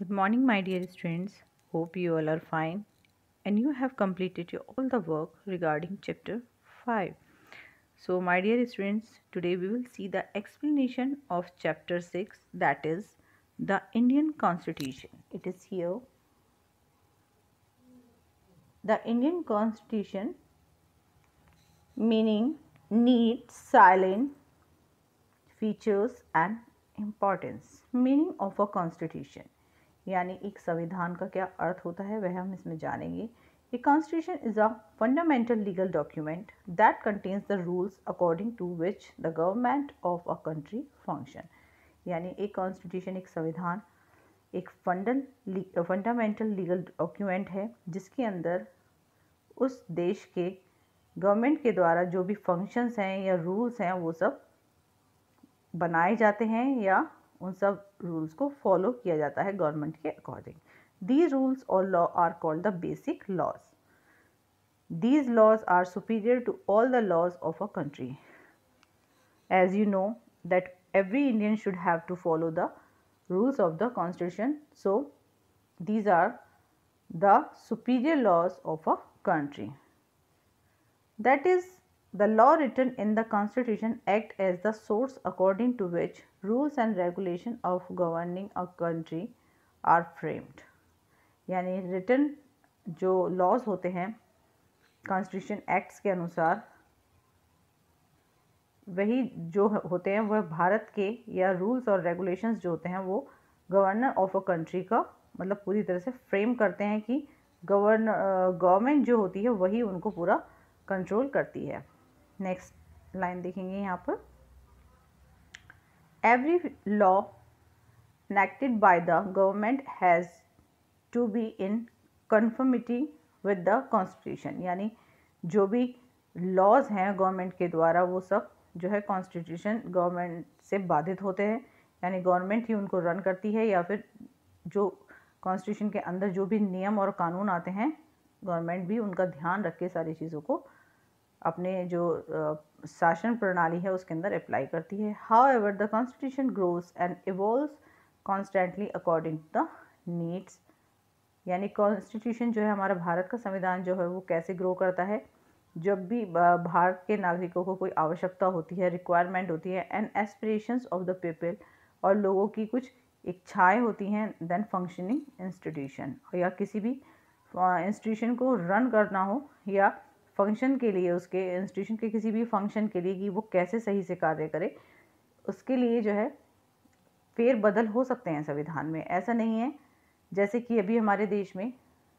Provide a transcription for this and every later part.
Good morning, my dear students. Hope you all are fine and you have completed all the work regarding chapter 5. So, my dear students, today we will see the explanation of chapter 6, that is the Indian Constitution. It is here. The Indian Constitution meaning, needs, silent features and importance. Meaning of a constitution यानी एक संविधान का क्या अर्थ होता है वह हम इसमें जानेंगे. A constitution is a fundamental legal document that contains the rules according to which the government of a country function. यानी एक कॉन्स्टिट्यूशन एक संविधान एक फंडामेंटल लीगल डॉक्यूमेंट है जिसके अंदर उस देश के गवर्नमेंट के द्वारा जो भी फंक्शंस हैं या रूल्स हैं वो सब बनाए जाते हैं या उन सब रूल्स को फॉलो किया जाता है गवर्नमेंट के according. These rules or law are called the basic laws. These laws are superior to all the laws of a country. As you know that every Indian should have to follow the rules of the constitution. So these are the superior laws of a country. That is, the law written in the constitution act as the source according to which rules and regulation of governing a country are framed. यानी written जो laws होते हैं constitution acts के अनुसार वही जो होते हैं वह भारत के या रूल्स और रेगुलेशंस जो होते हैं वो गवर्नर ऑफ अ कंट्री का मतलब पूरी तरह से फ्रेम करते हैं कि गवर्नमेंट जो होती है वही उनको पूरा कंट्रोल करती है. नेक्स्ट लाइन देखेंगे यहाँ पर. Every law enacted by the government has to be in conformity with the constitution. यानी जो भी लॉज हैं गवर्नमेंट के द्वारा वो सब जो है कॉन्स्टिट्यूशन गवर्नमेंट से बाधित होते हैं यानी गवर्नमेंट ही उनको रन करती है या फिर जो कॉन्स्टिट्यूशन के अंदर जो भी नियम और कानून आते हैं गवर्नमेंट भी उनका ध्यान रख के सारी चीज़ों को अपने जो शासन प्रणाली है उसके अंदर अप्लाई करती है. However the constitution grows and evolves constantly according to the needs. यानी कॉन्स्टिट्यूशन जो है हमारा भारत का संविधान जो है वो कैसे ग्रो करता है जब भी भारत के नागरिकों को कोई आवश्यकता होती है रिक्वायरमेंट होती है and aspirations of the people और लोगों की कुछ इच्छाएं होती हैं देन फंक्शनिंग इंस्टीट्यूशन या किसी भी इंस्टीट्यूशन को रन करना हो या फंक्शन के लिए उसके इंस्टीट्यूशन के किसी भी फंक्शन के लिए कि वो कैसे सही से कार्य करे उसके लिए जो है फेर बदल हो सकते हैं संविधान में. ऐसा नहीं है जैसे कि अभी हमारे देश में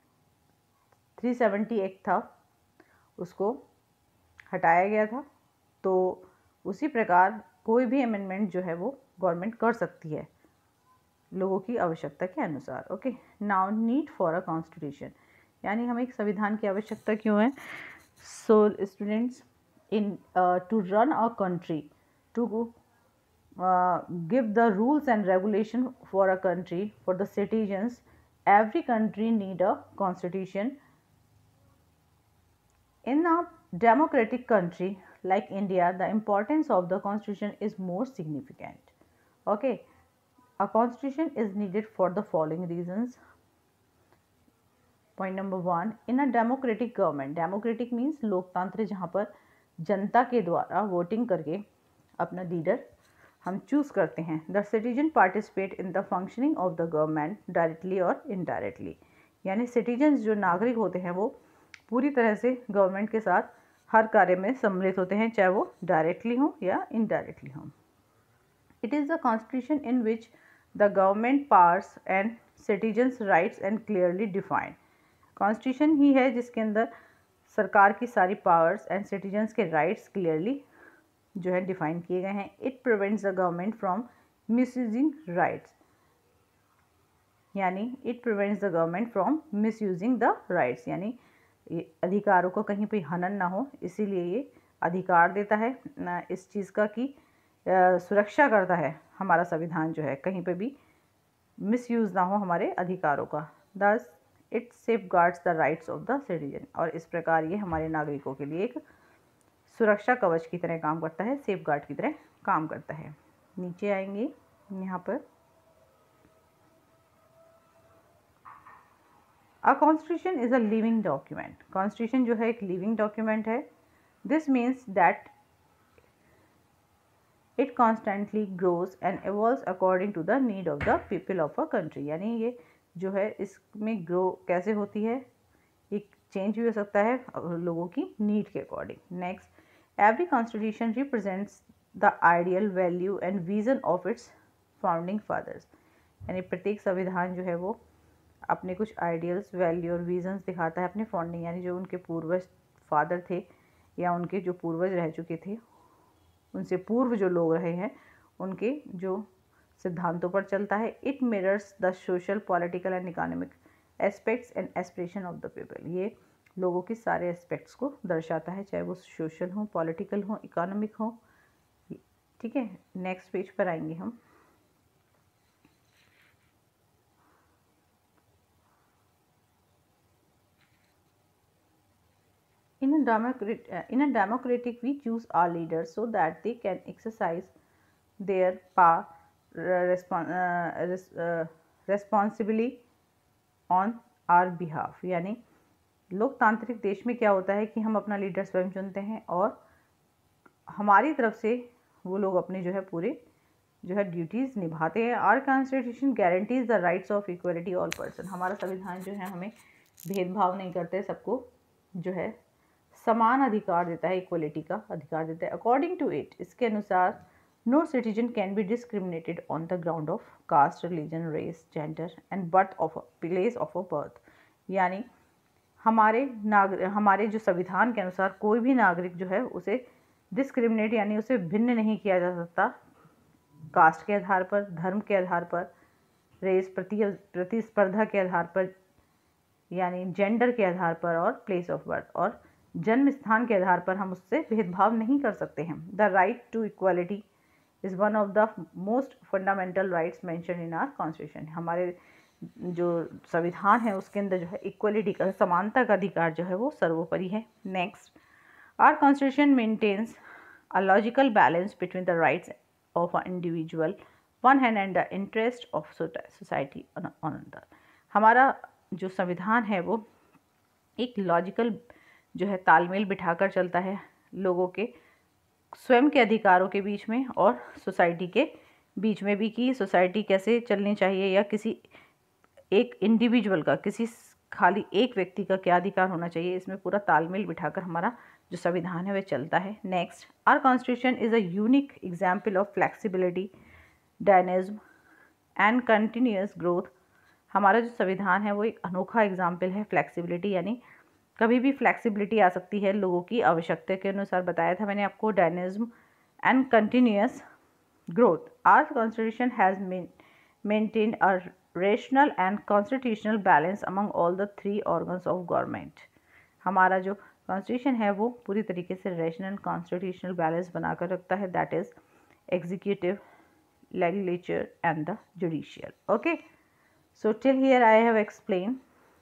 370 एक्ट था उसको हटाया गया था तो उसी प्रकार कोई भी अमेंडमेंट जो है वो गवर्नमेंट कर सकती है लोगों की आवश्यकता के अनुसार. Okay, now need for a constitution यानी हमें एक संविधान की आवश्यकता क्यों है. So students in to run a country to give the rules and regulation for a country for the citizens. Every country need a constitution. In a democratic country like India, the importance of the constitution is more significant. Okay, a constitution is needed for the following reasons. Point number 1, in a democratic government, democratic means लोकतंत्र जहाँ पर जनता के द्वारा voting करके अपना leader हम choose करते हैं. The citizen participate in the functioning of the government directly और इनडायरेक्टली. यानी सिटीजन्स जो नागरिक होते हैं वो पूरी तरह से गवर्नमेंट के साथ हर कार्य में सम्मिलित होते हैं चाहे वो डायरेक्टली हो या इनडायरेक्टली हो. It is the constitution in which the government powers and citizens rights and clearly defined. Constitution ही है जिसके अंदर सरकार की सारी पावर्स एंड सिटीजन्स के राइट्स क्लियरली जो है डिफाइन किए गए हैं. It prevents the government from misusing rights. यानी it prevents the government from misusing the rights यानी अधिकारों को कहीं पे हनन ना हो इसीलिए ये अधिकार देता है इस चीज़ का कि सुरक्षा करता है हमारा संविधान जो है कहीं पे भी मिसयूज़ ना हो हमारे अधिकारों का. Thus it safeguards the rights of the citizen. और इस प्रकार ये हमारे नागरिकों के लिए एक सुरक्षा कवच की तरह काम करता है सेफगार्ड की तरह काम करता है. नीचे आएंगे यहाँ पर a constitution is a living document. Constitution जो है एक लिविंग डॉक्यूमेंट है। This means that it constantly grows and evolves according to the need of the people of a country. यानी ये जो है इसमें ग्रो कैसे होती है, एक चेंज भी हो सकता है लोगों की नीड के according. Next, every constitution represents the ideal value and vision of its founding fathers. यानी प्रत्येक संविधान जो है वो अपने कुछ आइडियल्स, वैल्यू और विजन्स दिखाता है अपने फाउंडिंग, यानी जो उनके पूर्वज फादर थे या उनके जो पूर्वज रह चुके थे, उनसे पूर्व जो लोग रहे हैं, उनके जो सिद्धांतों पर चलता है। It mirrors the social, political and economic aspects and aspiration of the people. ये लोगों के सारे एस्पेक्ट्स को दर्शाता है, चाहे वो सोशल हो, पॉलिटिकल हो, इकोनॉमिक हो। ठीक है, नेक्स्ट पेज पर आएंगे हम। In a democratic, we choose our leaders so that they can exercise their power responsibly on our behalf। यानी लोकतांत्रिक देश में क्या होता है कि हम अपना लीडर स्वयं चुनते हैं और हमारी तरफ से वो लोग अपने जो है पूरे जो है ड्यूटीज़ निभाते हैं। Our constitution guarantees the rights of equality all person. हमारा संविधान जो है हमें भेदभाव नहीं करते, सबको जो है समान अधिकार देता है, इक्वलिटी का अधिकार देता है। अकॉर्डिंग टू इट, इसके अनुसार, no citizen can be discriminated on the ground of caste, religion, race, gender and birth of place of a birth. यानी हमारे जो संविधान के अनुसार कोई भी नागरिक जो है उसे डिस्क्रिमिनेट यानी उसे भिन्न नहीं किया जा सकता कास्ट के आधार पर, धर्म के आधार पर, रेस प्रतिस्पर्धा के आधार पर, यानी जेंडर के आधार पर, और प्लेस ऑफ बर्थ और जन्म स्थान के आधार पर हम उससे भेदभाव नहीं कर सकते हैं। The right to equality is one of the most fundamental rights mention in our constitution. हमारे जो संविधान है उसके अंदर जो है इक्वलिटी का, समानता का अधिकार जो है वो सर्वोपरि है। Next, our constitution maintains a logical balance between the rights of a individual one hand and the interest of society on another. हमारा जो संविधान है वो एक लॉजिकल जो है तालमेल बिठाकर चलता है लोगों के स्वयं के अधिकारों के बीच में और सोसाइटी के बीच में भी, कि सोसाइटी कैसे चलनी चाहिए या किसी एक इंडिविजुअल का, किसी खाली एक व्यक्ति का क्या अधिकार होना चाहिए। इसमें पूरा तालमेल बिठाकर हमारा जो संविधान है वह चलता है। Next, our constitution is a unique example of flexibility, dynamism and continuous growth. हमारा जो संविधान है वो एक अनोखा एग्जाम्पल है फ्लेक्सिबिलिटी, यानी कभी भी फ्लेक्सिबिलिटी आ सकती है लोगों की आवश्यकता के अनुसार। बताया था मैंने आपको, dynamism and continuous growth. Our constitution has maintained a rational and constitutional balance among all the 3 organs of government. हमारा जो कॉन्स्टिट्यूशन है वो पूरी तरीके से रेशनल कॉन्स्टिट्यूशनल बैलेंस बनाकर रखता है, that is executive, legislature and the judicial. Okay, so till here I have explained.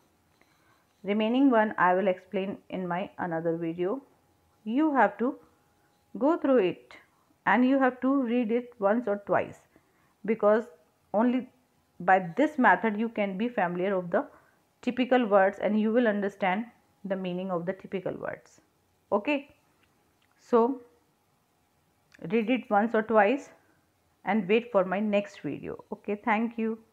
Remaining one I will explain in my another video. You have to go through it and you have to read it once or twice, because only by this method you can be familiar of the typical words and you will understand the meaning of the typical words. Okay, so read it once or twice and wait for my next video. Okay, thank you.